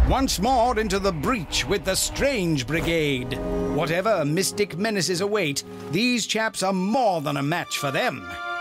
Once more into the breach with the Strange Brigade. Whatever mystic menaces await, these chaps are more than a match for them.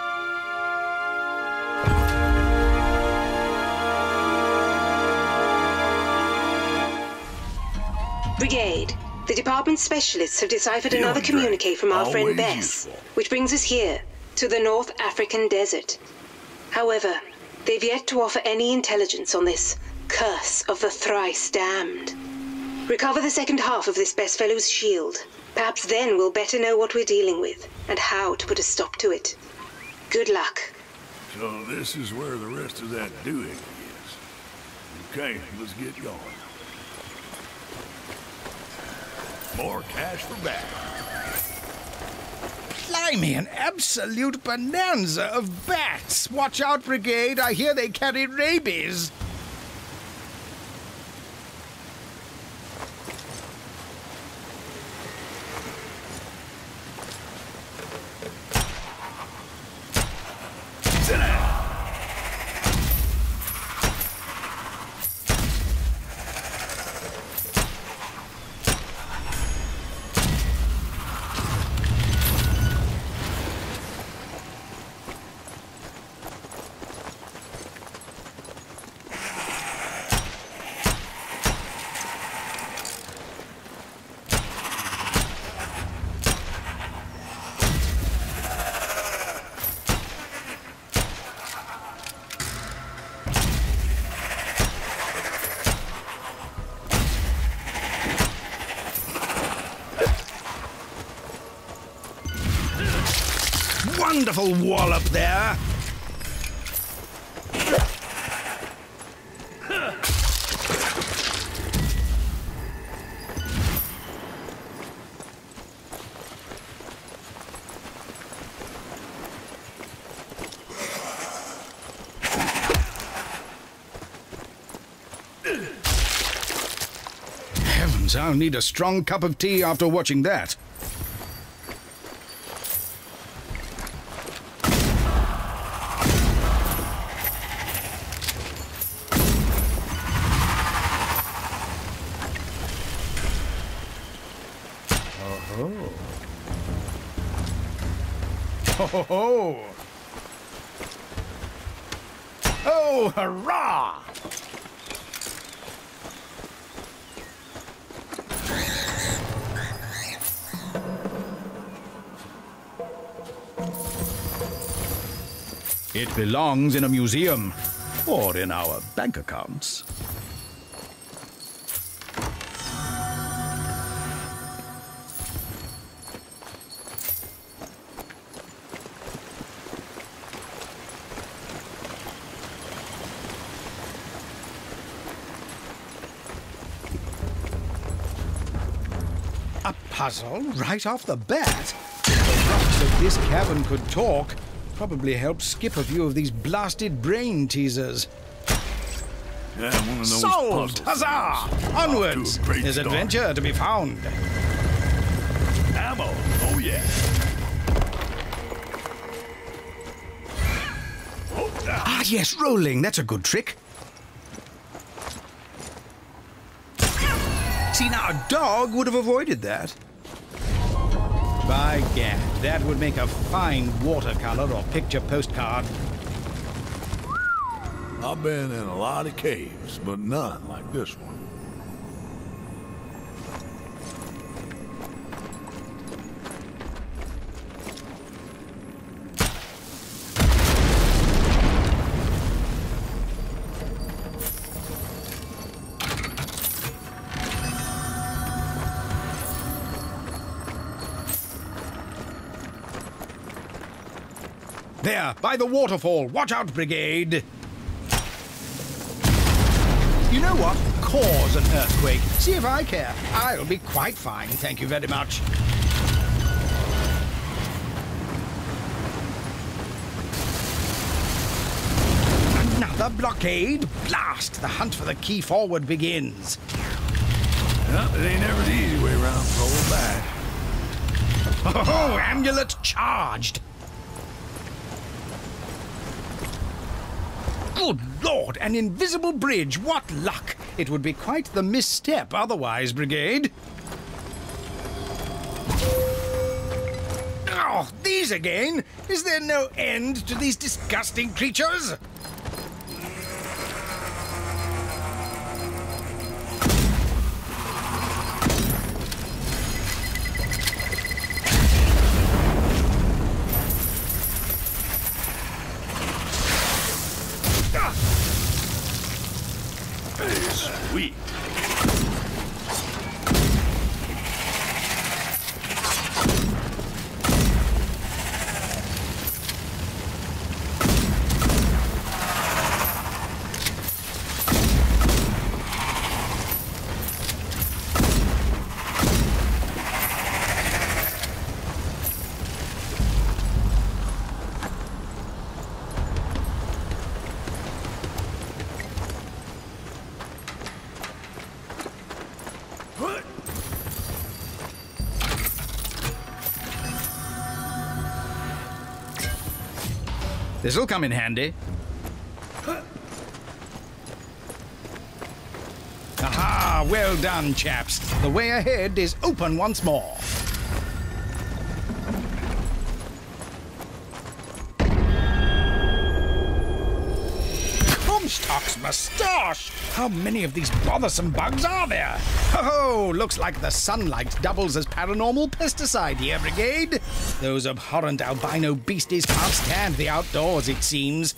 Brigade, the department's specialists have deciphered another communique from our friend Bess, which brings us here, to the North African desert. However, they've yet to offer any intelligence on this curse of the thrice damned. Recover the second half of this Bess fellow's shield. Perhaps then we'll better know what we're dealing with, and how to put a stop to it. Good luck. So this is where the rest of that doing is. Okay, let's get going. More cash for back. Blimey, an absolute bonanza of bats! Watch out, Brigade, I hear they carry rabies! Sit down! Wonderful wallop there! Heavens, I'll need a strong cup of tea after watching that. Oh, oh, hurrah! It belongs in a museum, or in our bank accounts. A puzzle right off the bat? The rocks of this cavern could talk. Probably help skip a few of these blasted brain teasers. Yeah, one of those Solved! puzzles. Huzzah! Onwards! There's start. adventure to be found. Ammo! Oh yeah! Ah, yes, rolling. That's a good trick. See, now a dog would have avoided that. By gad, that would make a fine watercolor or picture postcard. I've been in a lot of caves, but none like this one. There, by the waterfall. Watch out, Brigade. You know what? Cause an earthquake. See if I care. I'll be quite fine, thank you very much. Another blockade? Blast! The hunt for the key forward begins. Well, it ain't never the easy way around for old back. Oh, amulet charged! Good Lord, an invisible bridge! What luck! It would be quite the misstep otherwise, Brigade. Oh, these again? Is there no end to these disgusting creatures? Sweet. This'll come in handy. Aha! Well done, chaps. The way ahead is open once more. Comstock's moustache! How many of these bothersome bugs are there? Oh, looks like the sunlight doubles as paranormal pesticide here, Brigade. Those abhorrent albino beasties can't stand the outdoors, it seems.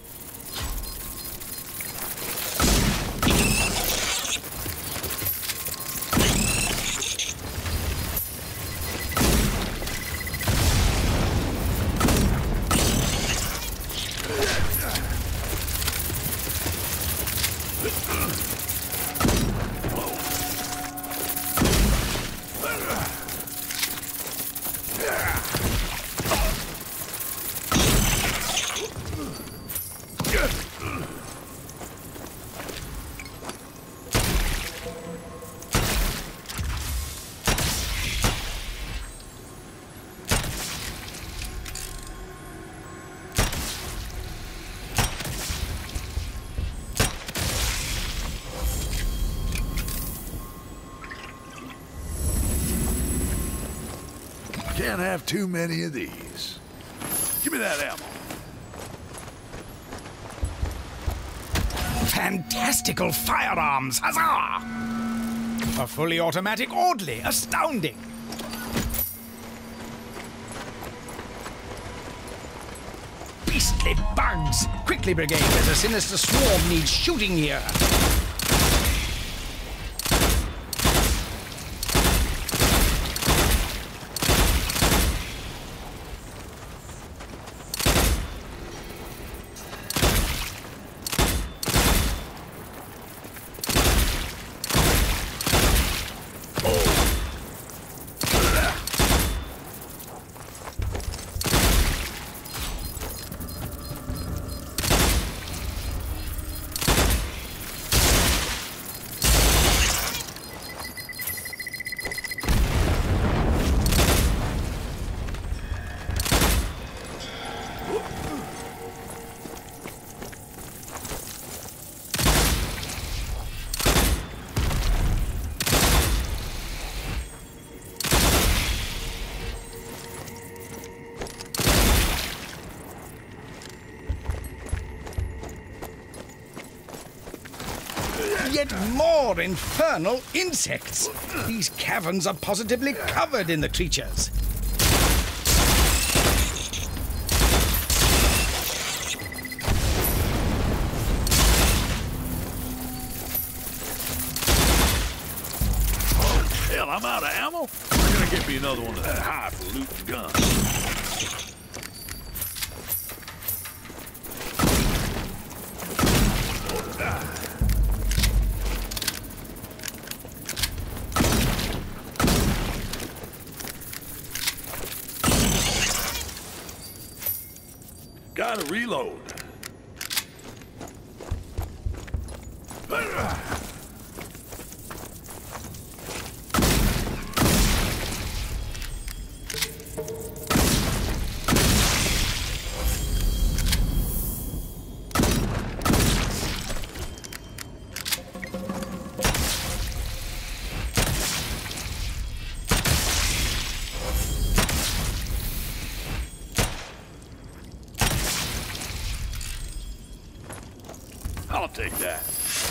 Can't have too many of these. Give me that ammo. Fantastical firearms! Huzzah! A fully automatic Audley. Astounding! Beastly bugs! Quickly, Brigade, there's a sinister swarm needs shooting here. Yet more infernal insects! These caverns are positively covered in the creatures. Oh, hell, I'm out of ammo. We're gonna get me another one of that highfalutin gun. Gotta reload. I'll take that.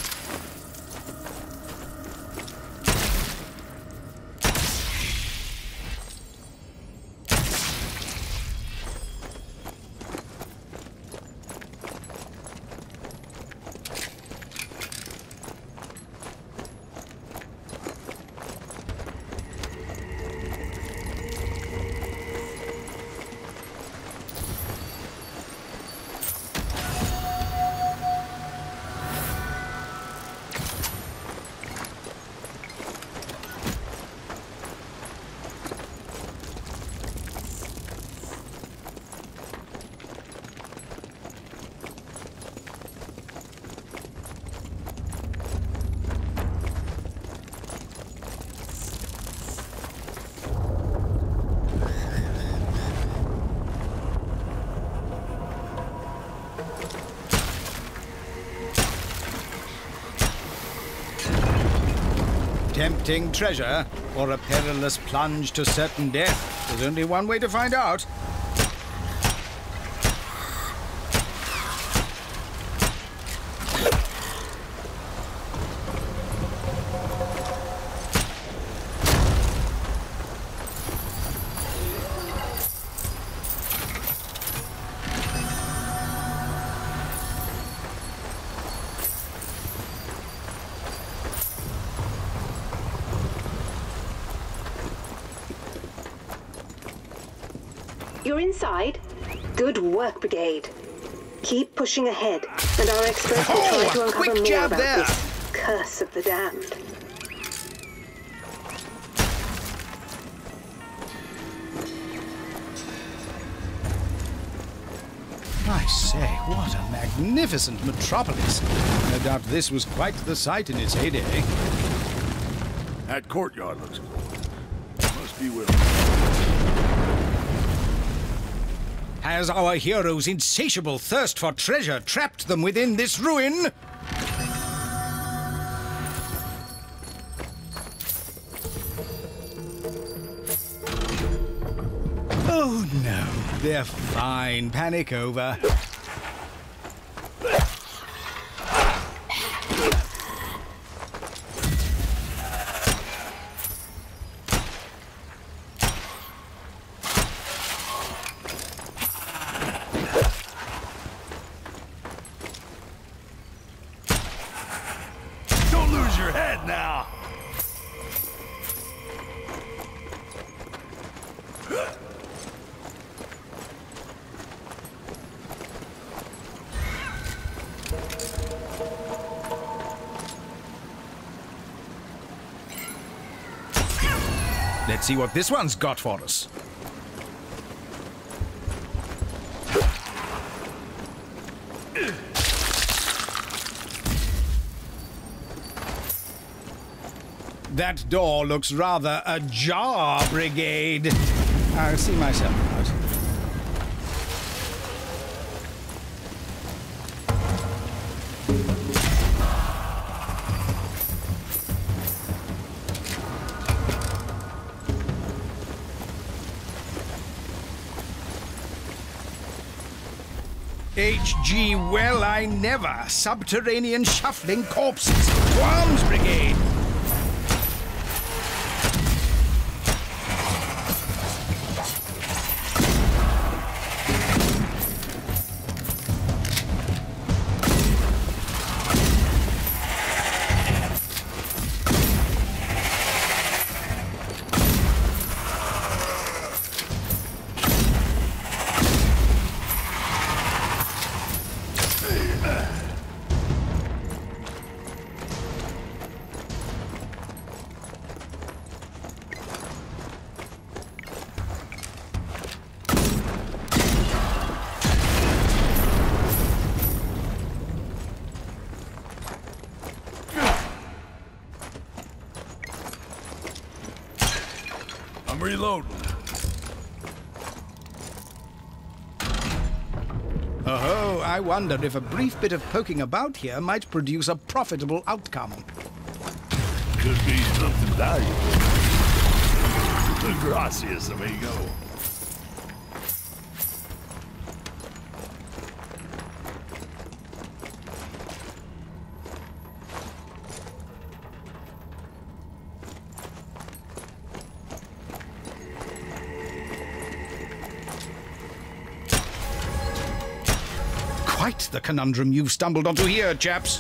Tempting treasure or a perilous plunge to certain death? There's only one way to find out. You're inside? Good work, Brigade. Keep pushing ahead, and our experts will try to uncover more about this curse of the damned. I say, what a magnificent metropolis. No doubt this was quite the sight in its heyday. That courtyard looks cool. Must be Will. Has our hero's insatiable thirst for treasure trapped them within this ruin? Oh no, they're fine. Panic over. Your head now. Let's see what this one's got for us. That door looks rather ajar, Brigade. I'll see myself out. H.G. Well, I never. Subterranean shuffling corpses. To arms, Brigade! I'm reloading. Oh, I wonder if a brief bit of poking about here might produce a profitable outcome. Could be something valuable. Gracias, amigo. quite the conundrum you've stumbled onto here, chaps.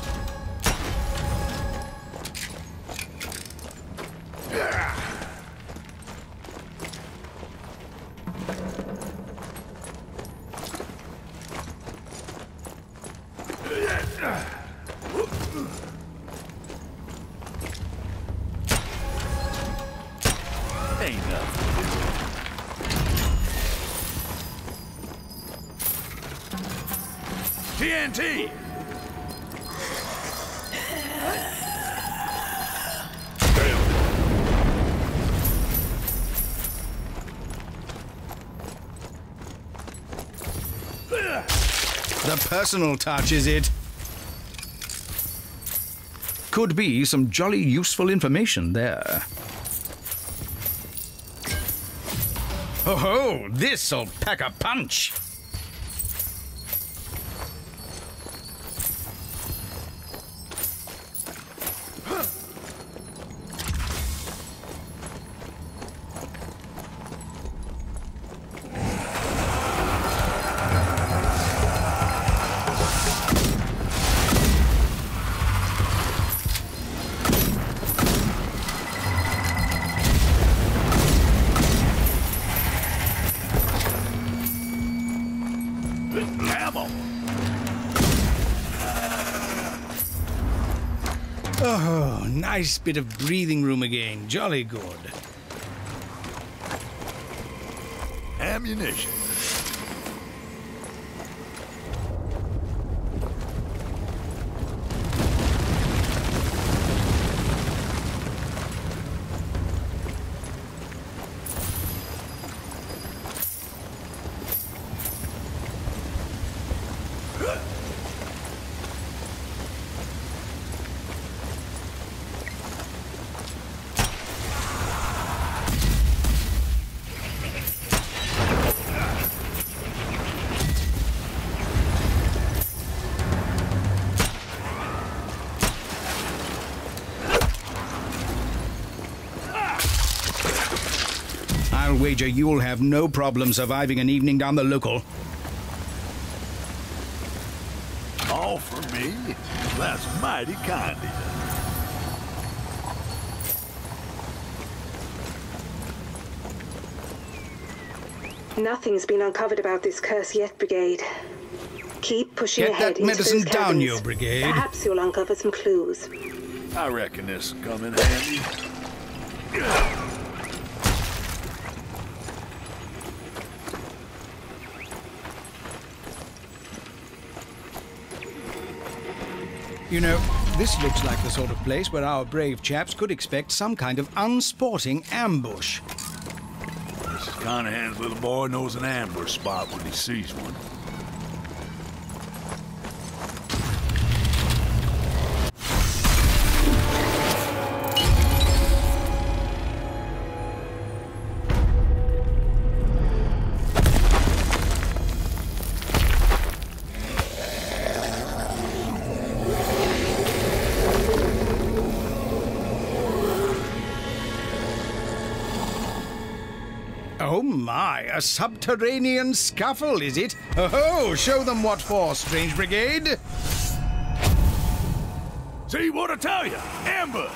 Ain't nothing. TNT! The personal touch, is it? Could be some jolly useful information there. Oh, this'll pack a punch. Oh, nice bit of breathing room again. Jolly good. Ammunition. I'll wager you'll have no problem surviving an evening down the local. All for me? That's mighty kind of you. Nothing's been uncovered about this curse yet, Brigade. Keep pushing Get ahead that into medicine those down, cabins. you Brigade. Perhaps you'll uncover some clues. I reckon this will come in handy. You know, this looks like the sort of place where our brave chaps could expect some kind of unsporting ambush. Mrs. Conahan's little boy knows an ambush spot when he sees one. Oh my, a subterranean scuffle, is it? Oh, show them what for, Strange Brigade. See what I tell you? Ambush!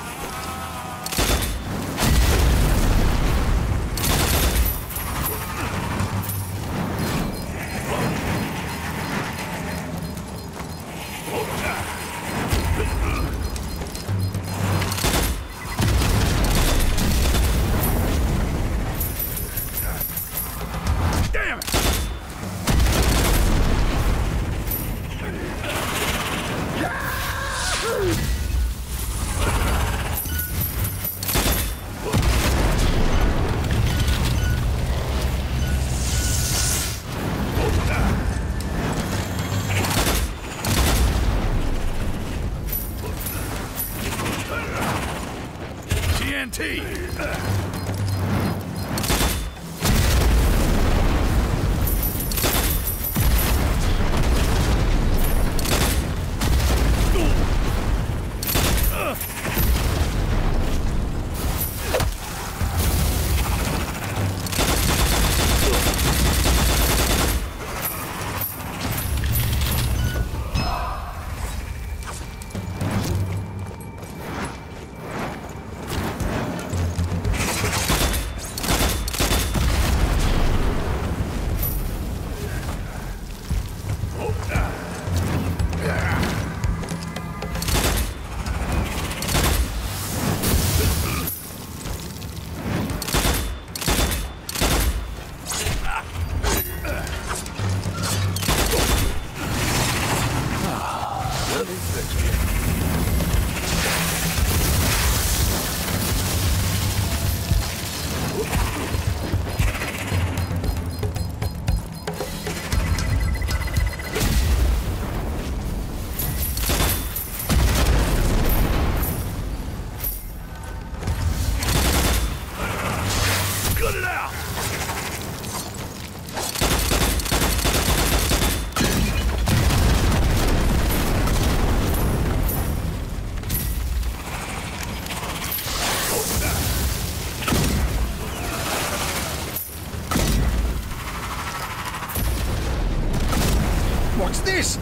Damn it! TNT!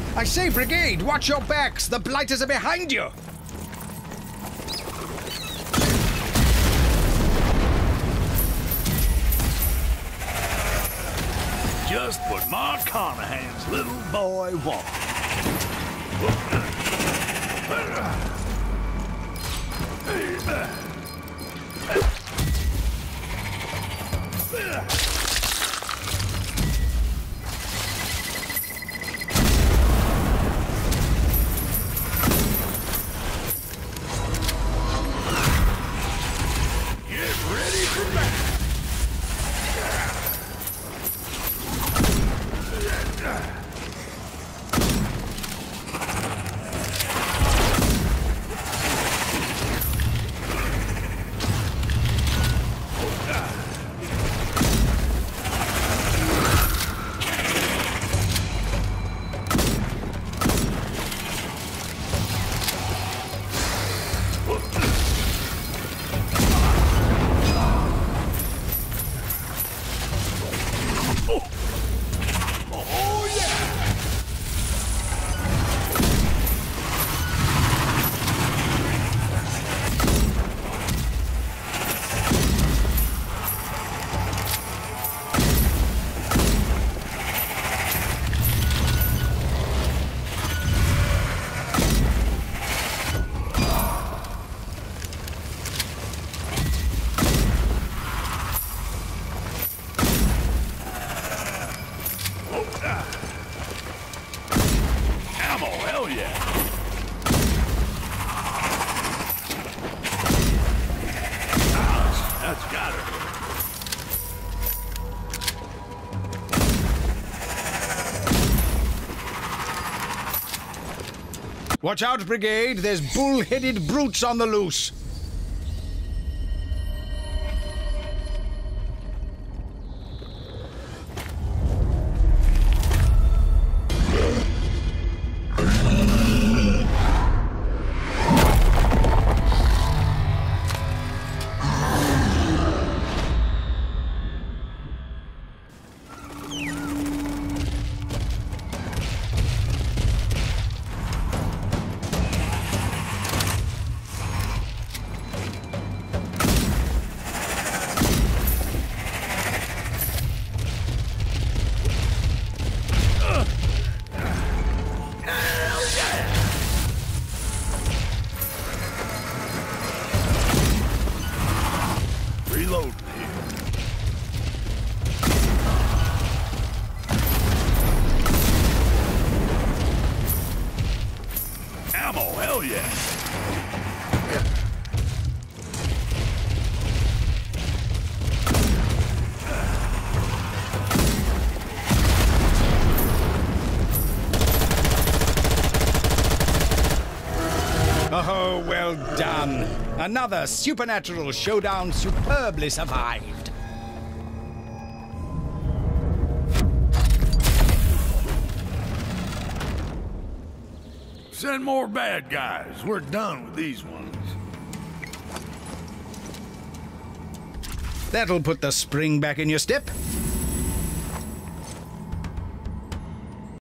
I say, Brigade, watch your backs. The blighters are behind you. Just what Mark Carnahan's little boy wanted. Get ready for battle. Ammo, hell yeah! That's got her. Watch out, Brigade. There's bull-headed brutes on the loose. Reload here. Ammo, hell yeah! Oh, well done. Another supernatural showdown superbly survived. Send more bad guys. We're done with these ones. That'll put the spring back in your step.